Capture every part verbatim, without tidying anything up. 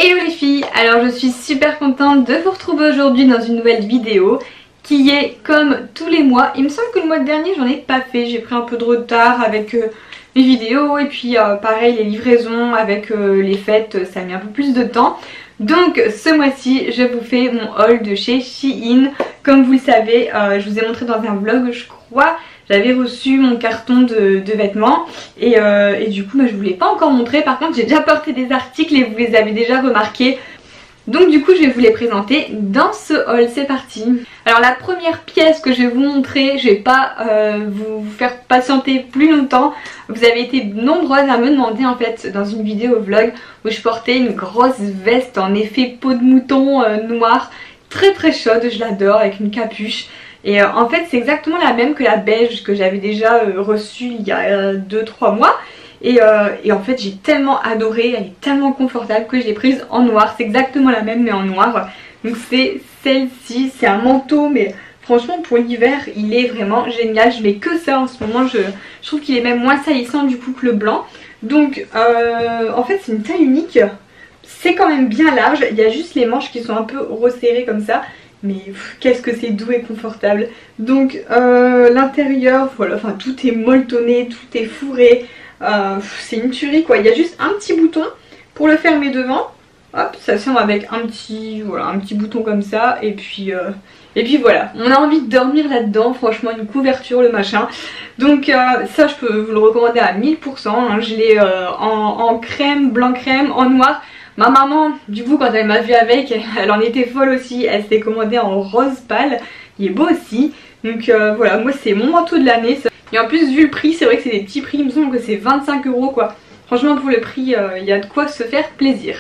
Hello les filles, alors je suis super contente de vous retrouver aujourd'hui dans une nouvelle vidéo qui est comme tous les mois. Il me semble que le mois dernier j'en ai pas fait, j'ai pris un peu de retard avec euh, mes vidéos et puis euh, pareil les livraisons avec euh, les fêtes, ça a mis un peu plus de temps. Donc ce mois-ci je vous fais mon haul de chez Shein. Comme vous le savez, euh, je vous ai montré dans un vlog je crois. J'avais reçu mon carton de, de vêtements et, euh, et du coup bah, je ne vous l'ai pas encore montré. Par contre j'ai déjà porté des articles et vous les avez déjà remarqués. Donc du coup je vais vous les présenter dans ce haul, c'est parti. Alors la première pièce que je vais vous montrer, je vais pas euh, vous faire patienter plus longtemps. Vous avez été nombreuses à me demander en fait dans une vidéo vlog où je portais une grosse veste en effet peau de mouton euh, noire. Très très chaude, je l'adore, avec une capuche. Et euh, en fait c'est exactement la même que la beige que j'avais déjà euh, reçue il y a deux trois mois. Et, euh, et en fait j'ai tellement adoré, elle est tellement confortable que je l'ai prise en noir. C'est exactement la même mais en noir. Donc c'est celle-ci, c'est un manteau mais franchement pour l'hiver il est vraiment génial. Je mets que ça en ce moment, je, je trouve qu'il est même moins salissant du coup que le blanc. Donc euh, en fait c'est une taille unique, c'est quand même bien large. Il y a juste les manches qui sont un peu resserrées comme ça. Mais qu'est-ce que c'est doux et confortable. Donc euh, l'intérieur, voilà, enfin tout est molletonné, tout est fourré. Euh, c'est une tuerie quoi. Il y a juste un petit bouton pour le fermer devant. Hop, ça se ferme avec un petit, voilà, un petit bouton comme ça. Et puis, euh, et puis voilà, on a envie de dormir là-dedans. Franchement, une couverture, le machin. Donc euh, ça, je peux vous le recommander à mille pour cent. Hein. Je l'ai euh, en, en crème, blanc crème, en noir. Ma maman, du coup, quand elle m'a vu avec, elle en était folle aussi. Elle s'est commandée en rose pâle. Il est beau aussi. Donc euh, voilà, moi c'est mon manteau de l'année. Et en plus, vu le prix, c'est vrai que c'est des petits prix. Il me semble que c'est vingt-cinq euros quoi. Franchement, pour le prix, euh, il y a de quoi se faire plaisir.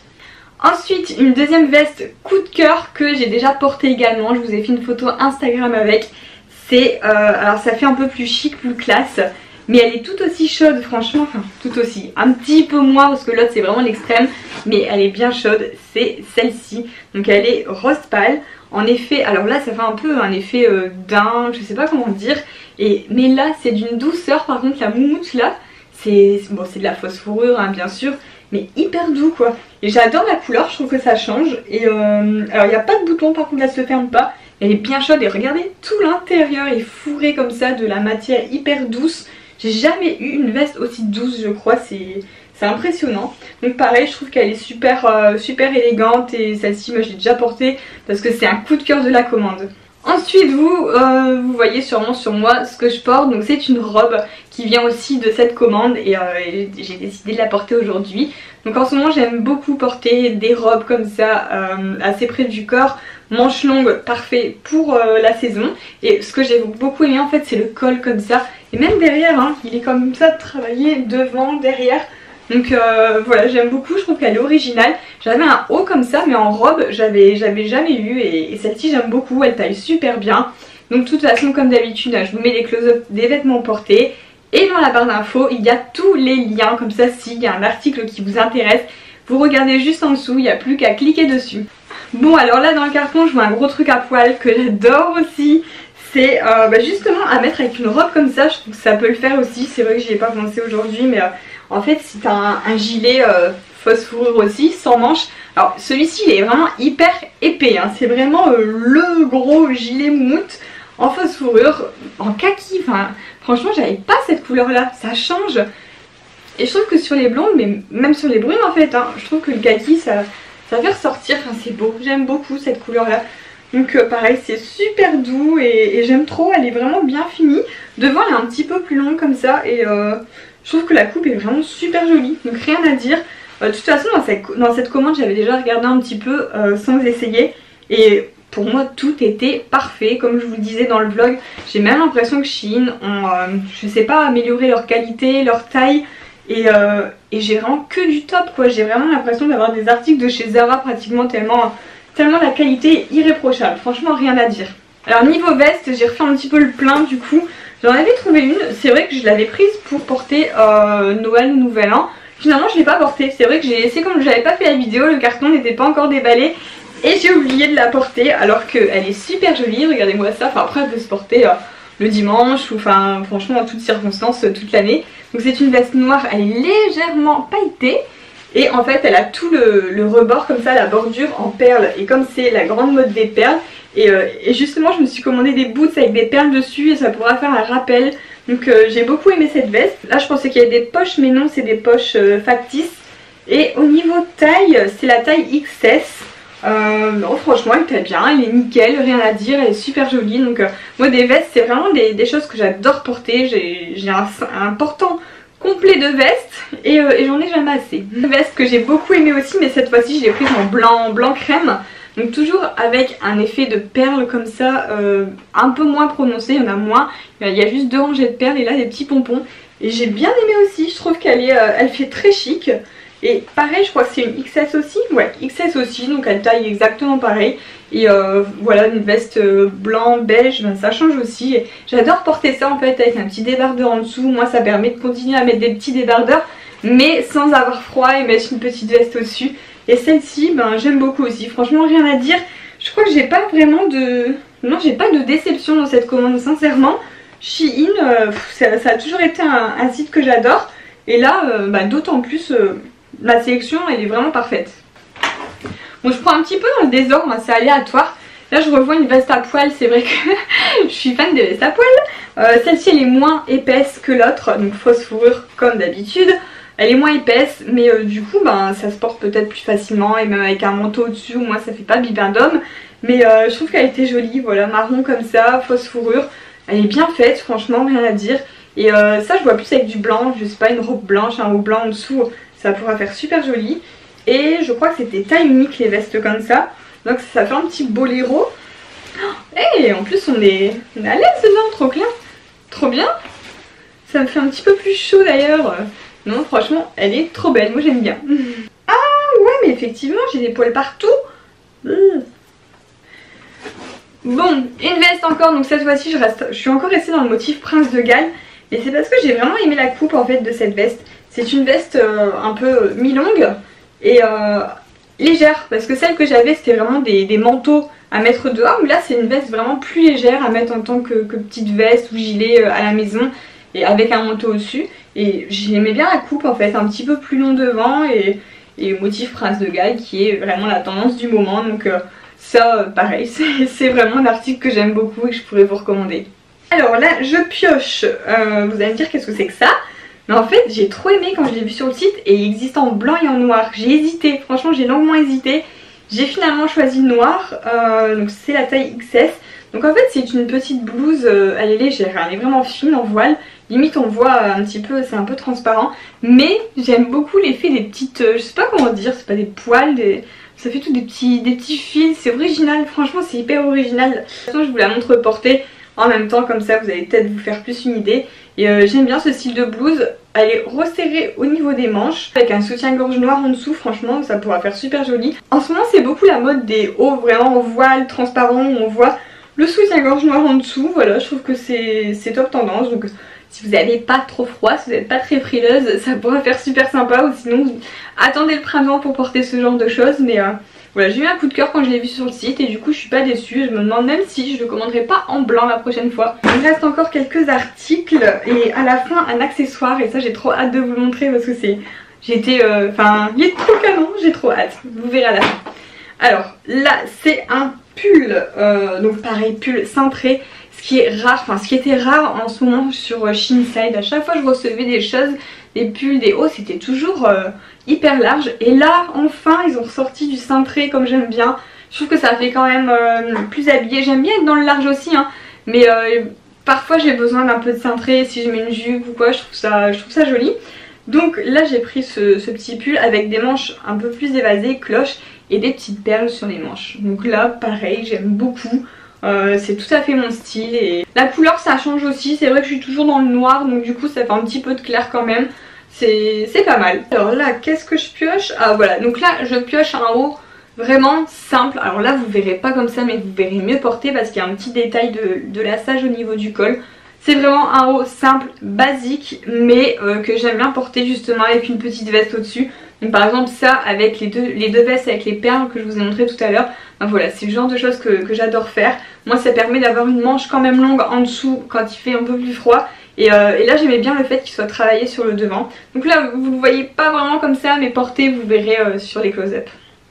Ensuite, une deuxième veste coup de cœur que j'ai déjà portée également. Je vous ai fait une photo Instagram avec. C'est, euh, alors ça fait un peu plus chic, plus classe. Mais elle est tout aussi chaude franchement, enfin tout aussi, un petit peu moins parce que l'autre c'est vraiment l'extrême. Mais elle est bien chaude, c'est celle-ci. Donc elle est rose pâle. En effet, alors là ça fait un peu un effet euh, daim, je sais pas comment dire. Et, mais là c'est d'une douceur, par contre la moumoute là, c'est bon, c'est de la fausse fourrure hein, bien sûr. Mais hyper doux quoi. Et j'adore la couleur, je trouve que ça change. Et euh, alors il n'y a pas de bouton par contre, elle se ferme pas. Elle est bien chaude et regardez tout l'intérieur est fourré comme ça de la matière hyper douce. J'ai jamais eu une veste aussi douce je crois, c'est impressionnant. Donc pareil je trouve qu'elle est super, euh, super élégante et celle-ci moi je l'ai déjà portée parce que c'est un coup de cœur de la commande. Ensuite vous, euh, vous voyez sûrement sur moi ce que je porte, donc c'est une robe qui vient aussi de cette commande et, euh, et j'ai décidé de la porter aujourd'hui. Donc en ce moment j'aime beaucoup porter des robes comme ça euh, assez près du corps, manches longues, parfait pour euh, la saison. Et ce que j'ai beaucoup aimé en fait c'est le col comme ça et même derrière hein, il est comme ça travaillé devant, derrière. Donc euh, voilà j'aime beaucoup, je trouve qu'elle est originale. J'avais un haut comme ça mais en robe j'avais jamais eu et, et celle-ci j'aime beaucoup, elle taille super bien. Donc de toute façon comme d'habitude je vous mets les close-up des vêtements portés. Et dans la barre d'infos il y a tous les liens comme ça s'il y a un article qui vous intéresse. Vous regardez juste en dessous, il n'y a plus qu'à cliquer dessus. Bon alors là dans le carton je vois un gros truc à poil que j'adore aussi. C'est euh, bah justement à mettre avec une robe comme ça, je trouve que ça peut le faire aussi. C'est vrai que j'y ai pas pensé aujourd'hui mais... Euh, En fait c'est un, un gilet euh, fausse fourrure aussi, sans manches. Alors celui-ci il est vraiment hyper épais, hein. C'est vraiment euh, le gros gilet moumoute en fausse fourrure, en kaki. Enfin franchement j'avais pas cette couleur là, ça change. Et je trouve que sur les blondes, mais même sur les brunes en fait, hein, je trouve que le kaki ça, ça fait ressortir, enfin c'est beau. J'aime beaucoup cette couleur là. Donc euh, pareil c'est super doux et, et j'aime trop, elle est vraiment bien finie. Devant elle est un petit peu plus longue comme ça et... Euh, je trouve que la coupe est vraiment super jolie, donc rien à dire. Euh, de toute façon dans cette, dans cette commande j'avais déjà regardé un petit peu euh, sans essayer. Et pour moi tout était parfait, comme je vous le disais dans le vlog. J'ai même l'impression que Shein ont, euh, je sais pas, amélioré leur qualité, leur taille. Et, euh, et j'ai vraiment que du top quoi. J'ai vraiment l'impression d'avoir des articles de chez Zara pratiquement tellement, tellement la qualité est irréprochable. Franchement rien à dire. Alors niveau veste j'ai refait un petit peu le plein du coup. J'en avais trouvé une, c'est vrai que je l'avais prise pour porter euh, Noël ou Nouvel An. Finalement je ne l'ai pas portée, c'est vrai que j'ai laissé comme je n'avais pas fait la vidéo, le carton n'était pas encore déballé. Et j'ai oublié de la porter alors qu'elle est super jolie, regardez-moi ça. Enfin après elle peut se porter euh, le dimanche ou enfin franchement en toutes circonstances euh, toute l'année. Donc c'est une veste noire, elle est légèrement pailletée. Et en fait elle a tout le, le rebord comme ça, la bordure en perles. Et comme c'est la grande mode des perles, et, euh, et justement je me suis commandé des boots avec des perles dessus et ça pourra faire un rappel. Donc euh, j'ai beaucoup aimé cette veste. Là je pensais qu'il y avait des poches mais non, c'est des poches euh, factices. Et au niveau taille, c'est la taille X S. Euh, non franchement elle taille bien, elle est nickel, rien à dire, elle est super jolie. Donc euh, moi des vestes c'est vraiment des, des choses que j'adore porter. J'ai un, un portant complet de vestes et, euh, et j'en ai jamais assez. Une veste que j'ai beaucoup aimée aussi, mais cette fois-ci je l'ai prise en blanc, blanc crème. Donc toujours avec un effet de perles comme ça, euh, un peu moins prononcé, il y en a moins. Il y a juste deux rangées de perles et là des petits pompons. Et j'ai bien aimé aussi, je trouve qu'elle est, euh, elle fait très chic. Et pareil, je crois que c'est une X S aussi. Ouais, X S aussi, donc elle taille exactement pareil. Et euh, voilà, une veste euh, blanc, beige, ben, ça change aussi. J'adore porter ça en fait avec un petit débardeur en dessous. Moi ça permet de continuer à mettre des petits débardeurs, mais sans avoir froid et mettre une petite veste au-dessus. Et celle-ci, ben, j'aime beaucoup aussi. Franchement, rien à dire. Je crois que j'ai pas vraiment de... Non, j'ai pas de déception dans cette commande, sincèrement. Shein, euh, ça, ça a toujours été un, un site que j'adore. Et là, euh, bah, d'autant plus, euh, la sélection, elle est vraiment parfaite. Bon, je prends un petit peu dans le désordre, hein, c'est aléatoire. Là, je revois une veste à poil. C'est vrai que je suis fan des vestes à poil. Euh, Celle-ci, elle est moins épaisse que l'autre. Donc, fausse fourrure comme d'habitude. Elle est moins épaisse, mais euh, du coup, ben, ça se porte peut-être plus facilement. Et même avec un manteau au-dessus, au moins, ça fait pas bibin d'homme. Mais euh, je trouve qu'elle était jolie. Voilà, marron comme ça, fausse fourrure. Elle est bien faite, franchement, rien à dire. Et euh, ça, je vois plus avec du blanc. Je sais pas, une robe blanche, un haut blanc en dessous. Ça pourra faire super joli. Et je crois que c'était taille unique les vestes comme ça. Donc ça fait un petit boléro. Et en plus on est, on est à l'aise dedans, trop clair. Trop bien. Ça me fait un petit peu plus chaud d'ailleurs. Non franchement elle est trop belle, moi j'aime bien. Ah ouais mais effectivement j'ai des poils partout. Bon, une veste encore, donc cette fois-ci je reste, je suis encore restée dans le motif Prince de Galles. Et c'est parce que j'ai vraiment aimé la coupe en fait de cette veste. C'est une veste euh, un peu mi-longue et euh, légère, parce que celle que j'avais c'était vraiment des, des manteaux à mettre dehors, mais là c'est une veste vraiment plus légère à mettre en tant que, que petite veste ou gilet euh, à la maison et avec un manteau au-dessus. Et j'aimais bien la coupe en fait, un petit peu plus long devant et, et motif Prince de Galles qui est vraiment la tendance du moment. Donc euh, ça euh, pareil, c'est vraiment un article que j'aime beaucoup et que je pourrais vous recommander. Alors là je pioche, euh, vous allez me dire qu'est-ce que c'est que ça? Mais en fait j'ai trop aimé quand je l'ai vu sur le site et il existe en blanc et en noir. J'ai hésité, franchement j'ai longuement hésité. J'ai finalement choisi noir, euh, donc c'est la taille X S. Donc en fait c'est une petite blouse, euh, elle est légère, elle est vraiment fine en voile. Limite on voit un petit peu, c'est un peu transparent. Mais j'aime beaucoup l'effet des petites, euh, je sais pas comment dire, c'est pas des poils, des... ça fait tout des petits, des petits fils. C'est original, franchement c'est hyper original. De toute façon je vous la montre portée en même temps, comme ça vous allez peut-être vous faire plus une idée. Et euh, j'aime bien ce style de blouse, elle est resserrée au niveau des manches avec un soutien-gorge noir en dessous, franchement ça pourra faire super joli. En ce moment c'est beaucoup la mode des hauts vraiment en voile transparent où on voit le soutien-gorge noir en dessous. Voilà, je trouve que c'est top tendance. Donc si vous n'avez pas trop froid, si vous n'êtes pas très frileuse, ça pourra faire super sympa. Ou sinon attendez le printemps pour porter ce genre de choses. Mais euh, voilà, j'ai eu un coup de cœur quand je l'ai vu sur le site et du coup je suis pas déçue. Je me demande même si je le commanderai pas en blanc la prochaine fois. Il reste encore quelques articles et à la fin un accessoire, et ça j'ai trop hâte de vous le montrer parce que c'est... J'étais... Enfin, euh, il est trop canon, j'ai trop hâte. Vous verrez à la fin. Alors là c'est un pull, euh, donc pareil pull cintré. Ce qui est rare, enfin ce qui était rare en ce moment sur Shein. À chaque fois je recevais des choses, des pulls, des hauts, c'était toujours euh, hyper large. Et là enfin ils ont ressorti du cintré comme j'aime bien. Je trouve que ça fait quand même euh, plus habillé. J'aime bien être dans le large aussi hein, mais euh, parfois j'ai besoin d'un peu de cintré si je mets une jupe ou quoi. Je trouve ça, je trouve ça joli. Donc là j'ai pris ce, ce petit pull avec des manches un peu plus évasées, cloche, et des petites perles sur les manches. Donc là pareil j'aime beaucoup. Euh, c'est tout à fait mon style et la couleur ça change aussi. C'est vrai que je suis toujours dans le noir donc du coup ça fait un petit peu de clair quand même. C'est pas mal. Alors là qu'est-ce que je pioche? Ah voilà, donc là je pioche un haut vraiment simple. Alors là vous verrez pas comme ça mais vous verrez mieux porté parce qu'il y a un petit détail de, de lassage au niveau du col. C'est vraiment un haut simple, basique, mais euh, que j'aime bien porter justement avec une petite veste au-dessus. Donc par exemple ça avec les deux, les deux vestes avec les perles que je vous ai montré tout à l'heure. Ben voilà, c'est le genre de choses que, que j'adore faire. Moi ça permet d'avoir une manche quand même longue en dessous quand il fait un peu plus froid. Et, euh, et là j'aimais bien le fait qu'il soit travaillé sur le devant. Donc là vous le voyez pas vraiment comme ça, mais porté vous verrez euh, sur les close-up.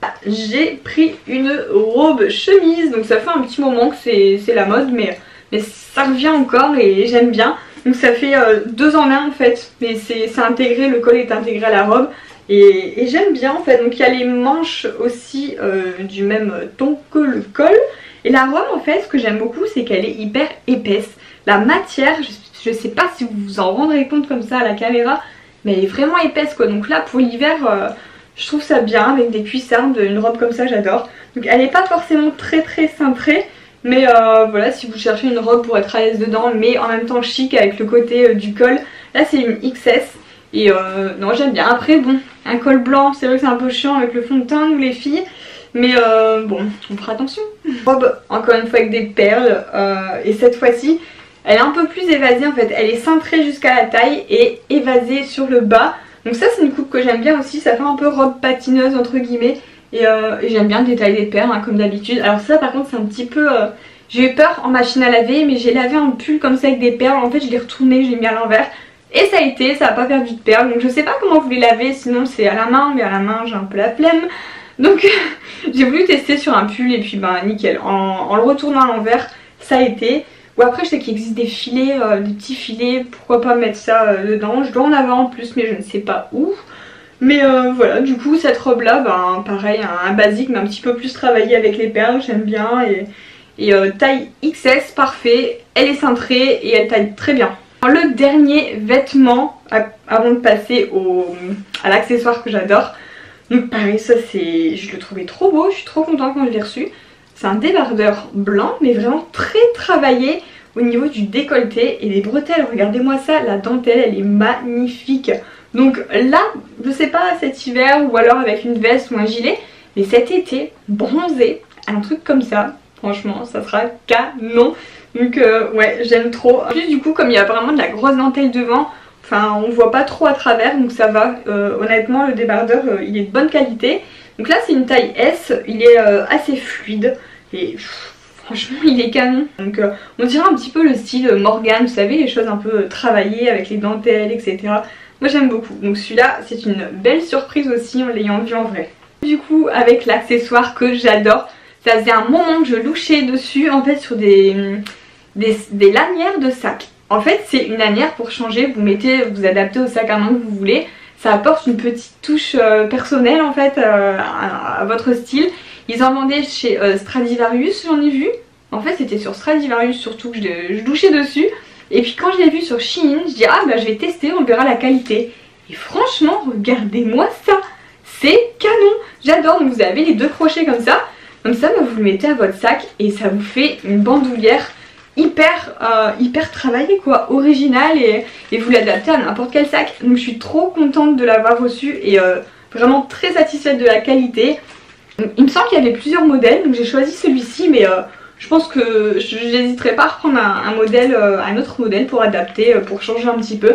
J'ai pris une robe chemise, donc ça fait un petit moment que c'est la mode, mais, mais ça revient encore et j'aime bien. Donc ça fait euh, deux en un en fait, mais c'est intégré, le col est intégré à la robe. Et, et j'aime bien en fait. Donc il y a les manches aussi euh, du même ton que le col. Et la robe en fait, ce que j'aime beaucoup, c'est qu'elle est hyper épaisse. La matière, je, je sais pas si vous vous en rendrez compte comme ça à la caméra, mais elle est vraiment épaisse quoi. Donc là pour l'hiver, euh, je trouve ça bien avec des cuissardes, une robe comme ça j'adore. Donc elle n'est pas forcément très très cintrée, mais euh, voilà, si vous cherchez une robe pour être à l'aise dedans, mais en même temps chic avec le côté euh, du col, là c'est une X S. Et euh, non, j'aime bien. Après bon, un col blanc, c'est vrai que c'est un peu chiant avec le fond de teint nous les filles, mais euh, bon, on fera attention. Robe encore une fois avec des perles, euh, et cette fois-ci elle est un peu plus évasée en fait. Elle est cintrée jusqu'à la taille et évasée sur le bas. Donc ça c'est une coupe que j'aime bien aussi, ça fait un peu robe patineuse entre guillemets. Et, euh, et j'aime bien le détail des perles hein, comme d'habitude. Alors ça par contre c'est un petit peu... Euh, j'ai eu peur en machine à laver, mais j'ai lavé un pull comme ça avec des perles. En fait je l'ai retourné, j'ai mis à l'envers. Et ça a été, ça n'a pas perdu de perles. Donc je sais pas comment vous les lavez, sinon c'est à la main. Mais à la main j'ai un peu la flemme. Donc j'ai voulu tester sur un pull et puis bah nickel. En, en le retournant à l'envers, ça a été. Ou après je sais qu'il existe des filets, euh, des petits filets. Pourquoi pas mettre ça euh, dedans. Je dois en avoir en plus mais je ne sais pas où. Mais euh, voilà, du coup cette robe là, ben, pareil, un, un basique mais un petit peu plus travaillé avec les perles, j'aime bien. Et, et euh, taille X S, parfait, elle est cintrée et elle taille très bien. Alors, le dernier vêtement, avant de passer au, à l'accessoire que j'adore, donc pareil, ça c'est, je le trouvais trop beau, je suis trop contente quand je l'ai reçu. C'est un débardeur blanc mais vraiment très travaillé au niveau du décolleté et des bretelles. Regardez-moi ça, la dentelle elle est magnifique. Donc là, je sais pas cet hiver ou alors avec une veste ou un gilet, mais cet été, bronzé, un truc comme ça, franchement ça sera canon. Donc euh, ouais, j'aime trop. En plus du coup comme il y a vraiment de la grosse dentelle devant, enfin on voit pas trop à travers, donc ça va. Euh, honnêtement le débardeur euh, il est de bonne qualité. Donc là c'est une taille S, il est euh, assez fluide et pff, franchement il est canon. Donc euh, on dirait un petit peu le style Morgane, vous savez les choses un peu travaillées avec les dentelles et cetera. Moi j'aime beaucoup, donc celui-là c'est une belle surprise aussi en l'ayant vu en vrai. Du coup avec l'accessoire que j'adore, ça faisait un moment que je louchais dessus en fait sur des, des, des lanières de sac. En fait c'est une lanière pour changer, vous mettez, vous adaptez au sac à main que vous voulez. Ça apporte une petite touche euh, personnelle en fait euh, à, à votre style. Ils en vendaient chez euh, Stradivarius, j'en ai vu. En fait c'était sur Stradivarius surtout que je, je louchais dessus. Et puis quand je l'ai vu sur Shein, je dis ah bah je vais tester, on verra la qualité. Et franchement, regardez-moi ça, c'est canon. J'adore, donc vous avez les deux crochets comme ça. Comme ça, bah, vous le mettez à votre sac et ça vous fait une bandoulière hyper, euh, hyper travaillée quoi, originale et, et vous l'adaptez à n'importe quel sac. Donc je suis trop contente de l'avoir reçu et euh, vraiment très satisfaite de la qualité. Donc, il me semble qu'il y avait plusieurs modèles, donc j'ai choisi celui-ci mais... Euh, je pense que je n'hésiterai pas à reprendre un, un modèle, euh, un autre modèle pour adapter, euh, pour changer un petit peu.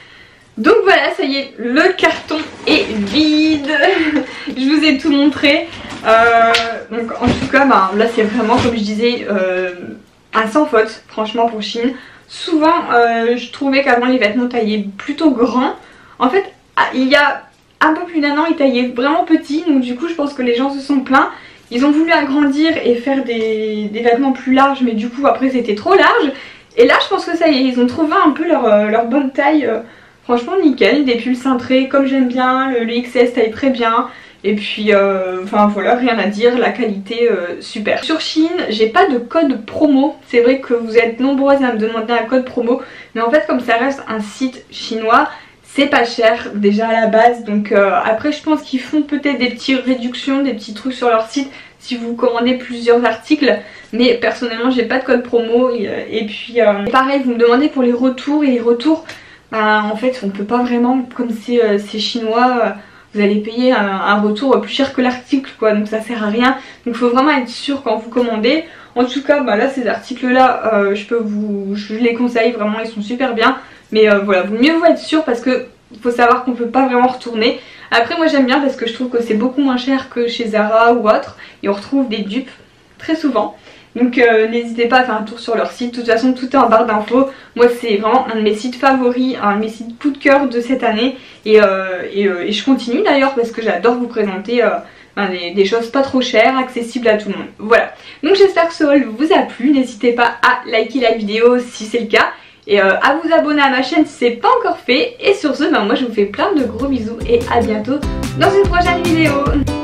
Donc voilà, ça y est, le carton est vide. Je vous ai tout montré. Euh, donc en tout cas, bah, là c'est vraiment comme je disais, euh, un sans faute, franchement pour Shein. Souvent, euh, je trouvais qu'avant les vêtements taillaient plutôt grands. En fait, il y a un peu plus d'un an, ils taillaient vraiment petits. Donc du coup, je pense que les gens se sont plaints. Ils ont voulu agrandir et faire des, des vêtements plus larges, mais du coup après c'était trop large. Et là je pense que ça y est, ils ont trouvé un peu leur, euh, leur bonne taille. Euh, franchement nickel, des pulls cintrés comme j'aime bien, le, le X S taille très bien. Et puis euh, enfin voilà, rien à dire, la qualité euh, super. Sur Shein, j'ai pas de code promo. C'est vrai que vous êtes nombreuses à me demander un code promo. Mais en fait comme ça reste un site chinois, c'est pas cher déjà à la base, donc euh, après je pense qu'ils font peut-être des petites réductions, des petits trucs sur leur site si vous commandez plusieurs articles, mais personnellement j'ai pas de code promo et, et puis euh, pareil vous me demandez pour les retours et les retours, bah, en fait on peut pas vraiment, comme c'est euh, chinois, euh, vous allez payer un, un retour plus cher que l'article quoi, donc ça sert à rien, donc il faut vraiment être sûr quand vous commandez. En tout cas bah là ces articles là euh, je peux vous, je les conseille vraiment, ils sont super bien. Mais euh, voilà, vaut mieux vous être sûr parce que il faut savoir qu'on peut pas vraiment retourner. Après moi j'aime bien parce que je trouve que c'est beaucoup moins cher que chez Zara ou autre. Et on retrouve des dupes très souvent. Donc euh, n'hésitez pas à faire un tour sur leur site, de toute façon tout est en barre d'infos. Moi c'est vraiment un de mes sites favoris, un de mes sites coup de cœur de cette année. Et, euh, et, euh, et je continue d'ailleurs parce que j'adore vous présenter euh, ben, des, des choses pas trop chères, accessibles à tout le monde. Voilà, donc j'espère que ce haul vous a plu, n'hésitez pas à liker la vidéo si c'est le cas. Et euh, à vous abonner à ma chaîne si c'est pas encore fait. Et sur ce, ben, moi je vous fais plein de gros bisous et à bientôt dans une prochaine vidéo.